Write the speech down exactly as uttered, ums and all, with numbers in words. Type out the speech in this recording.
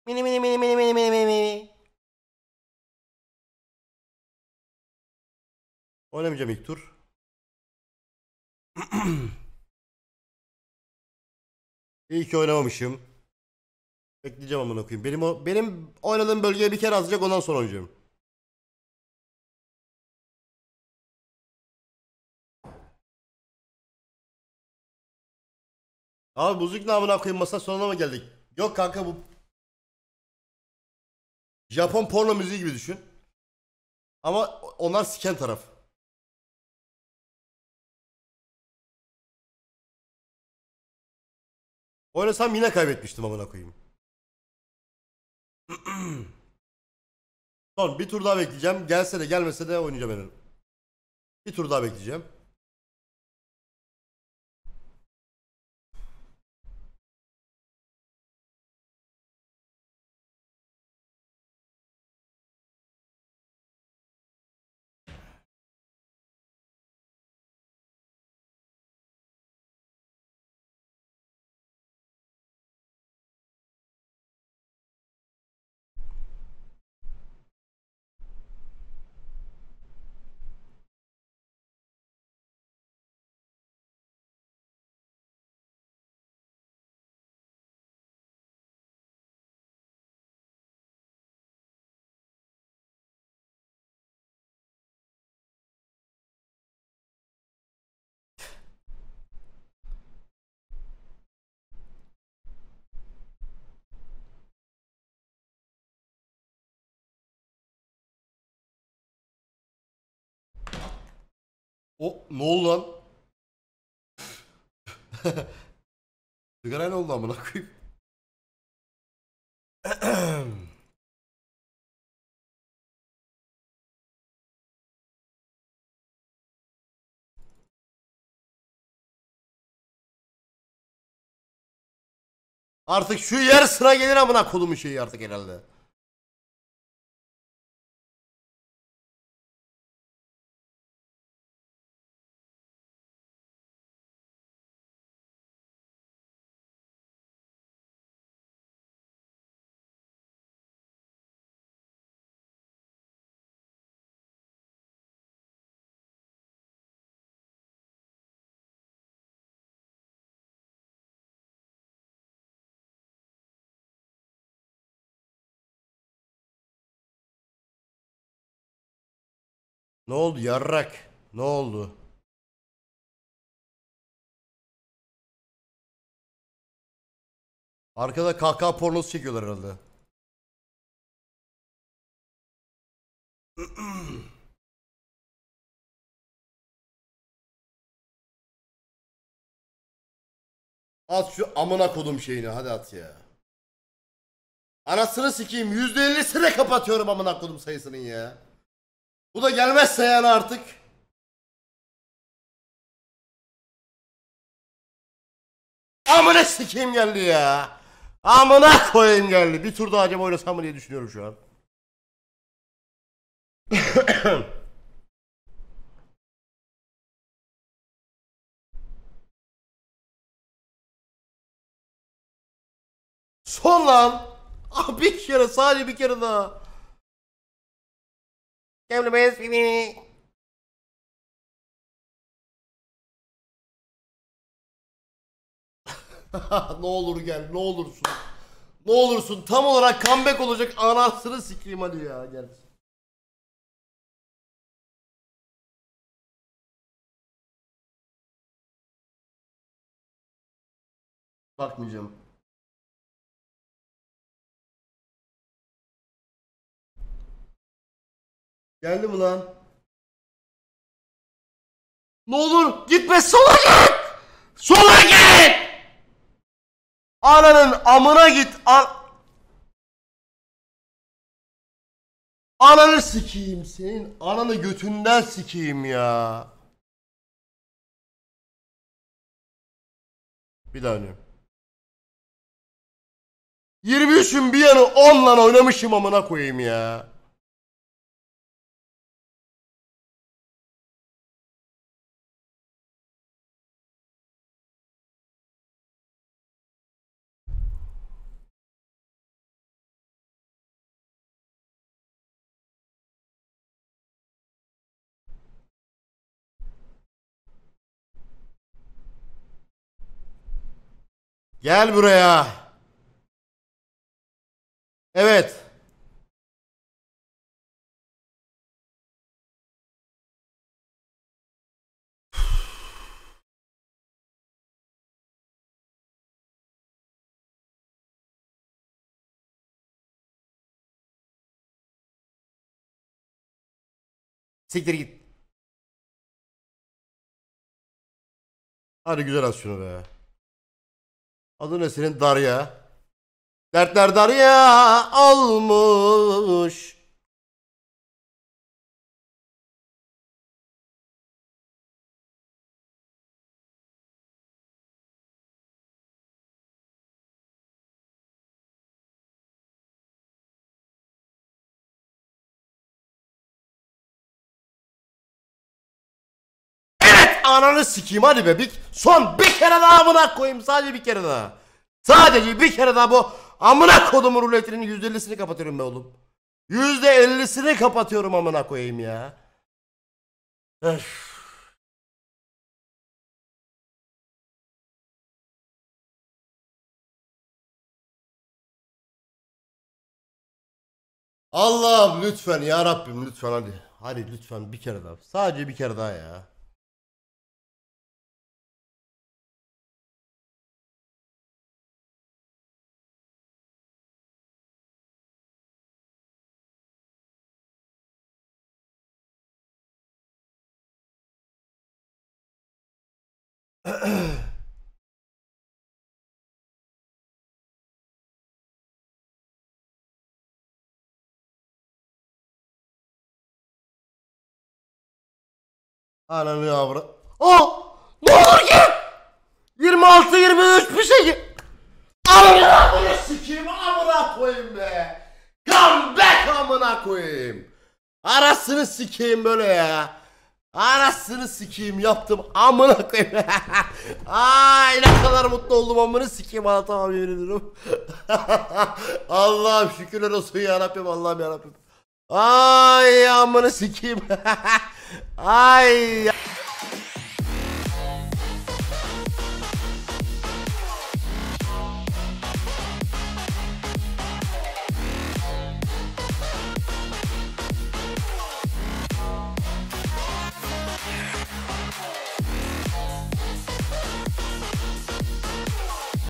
Mini mini mini mini mini mini mini mini. Oynamayacağım ilk tur. İyi ki oynamamışım. Bekleyeceğim amına koyayım. Benim o benim oynadığım bölgeye bir kere azacak, ondan sonra oynayacağım. Abi müzik ne amına koyayım, masa sonuna mı geldik? Yok kanka, bu Japon porno müziği gibi düşün. Ama onlar siken taraf. Oynasam yine kaybetmiştim amına koyayım. Son bir tur daha bekleyeceğim. Gelse de gelmese de oynayacağım benim. Bir tur daha bekleyeceğim. O ne oldu lan? Sigara ne oldu amına koyayım? Artık şu yer sıra gelir amına kolumun şeyi artık herhalde. Ne oldu yarrak? Ne oldu? Arkada kahkaha pornosu çekiyorlar herhalde. At şu amına kodum şeyini, hadi at ya. Anasını sikeyim, yüzde ellisine kapatıyorum amına kodum sayısının ya. Bu da gelmezse yani artık. Amına sikeyim geldi ya. Amına koyayım geldi. Bir tur daha acaba oynasam mı diye düşünüyorum şu an. Son lan. Ah, bir kere, sadece bir kere daha. Gelmez mi? Ne olur gel, ne olursun. Ne olursun, tam olarak comeback olacak, anasını sikeyim hadi ya, gel. Bakmayacağım. Geldi mi lan? Ne olur gitme, sola git. Sola git. Ananın amına git. An Ananı sikeyim, senin ananı götünden sikeyim ya. Bir daha oynuyorum. yirmi üçün bir yanı on lan, oynamışım amına koyayım ya. Gel buraya. Evet. Siktir git. Hadi güzel az şunu be. Adı ne senin? Darya. Dertler darya olmuş. Ananı sikeyim hadi be. Bir, son bir kere daha amına koyayım. Sadece bir kere daha. Sadece bir kere daha bu amına kodumun ruletinin yüzde ellisini kapatıyorum be oğlum. yüzde ellisini kapatıyorum amına koyayım ya. Öf. Allah'ım lütfen ya Rabbim lütfen hadi. Hadi lütfen bir kere daha. Sadece bir kere daha ya. Ananı avra. Oh! Ne olur ki? yirmi altı yirmi üç bir şey. Amına sikeyim amına koyayım be. Come back amına koyayım. Arasını sikeyim böyle ya. Arasını sikeyim yaptım amına koyayım. Ay ne kadar mutlu oldum amına sikeyim anlatamam yemin ediyorum. Allah'ım şükürler olsun ya Rabbim Allah'ım ya Rabbim. Ay amına sikeyim. Ay.